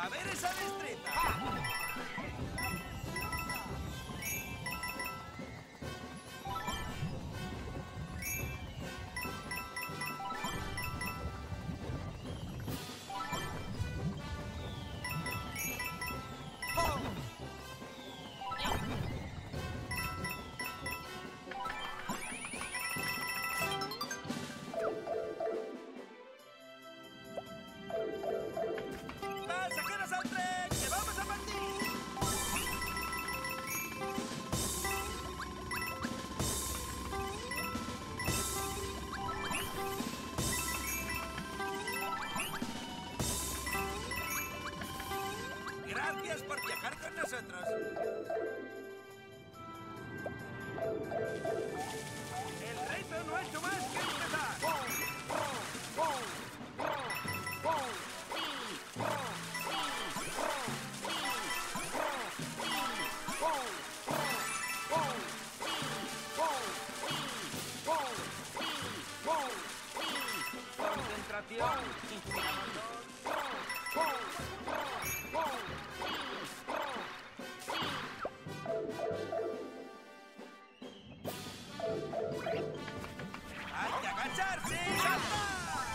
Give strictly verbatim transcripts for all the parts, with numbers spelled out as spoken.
¡A ver esa destreza! ¡Pasajeros al tren! ¡Que vamos a partir! Gracias por viajar con nosotros. El reto no ha hecho más que empezar. Concentración. ¡Hay que agacharse! ¡Salta!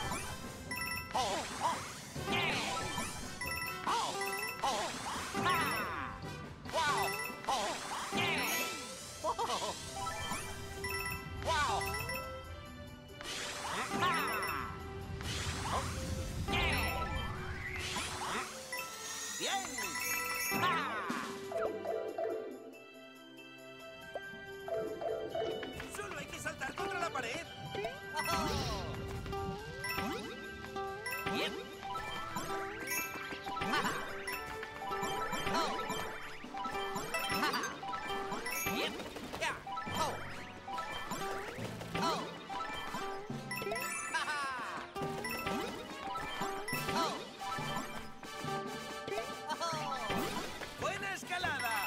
¡Bien! Solo hay que saltar contra la pared. Bien. Bien. Ya. ¡Buena escalada!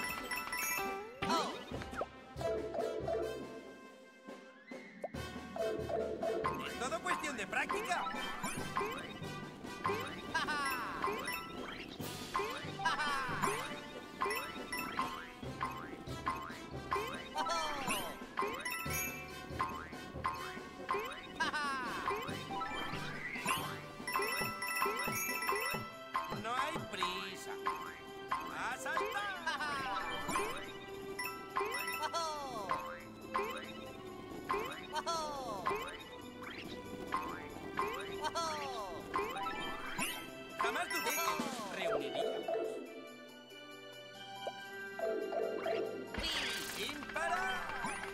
Es todo cuestión de práctica. No hay prisa. ¡A saltar! Jamás dudé que nos reuniríamos. ¡Sin parar!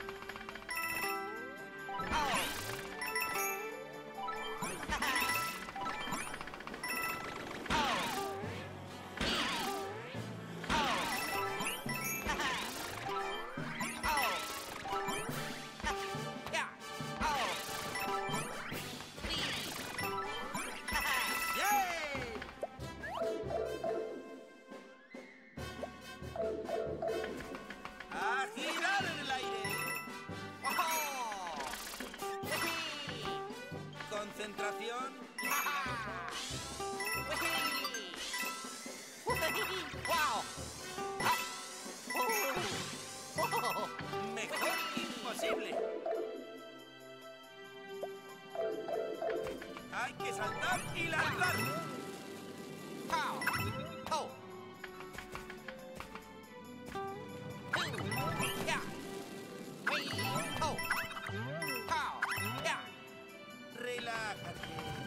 ¡A girar en el aire! Concentración. Mejor imposible. Hay que saltar y lanzar. Relájate.